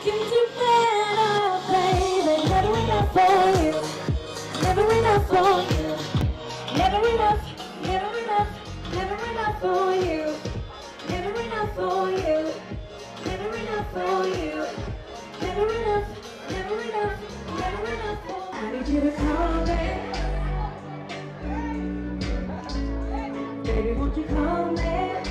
can do better, baby. Never enough for you. Never enough for you. Never enough, never enough, never enough for you. Never enough for you. Never enough for you. Never enough, never enough, never enough for you. I need you to call me. Baby, won't you call me?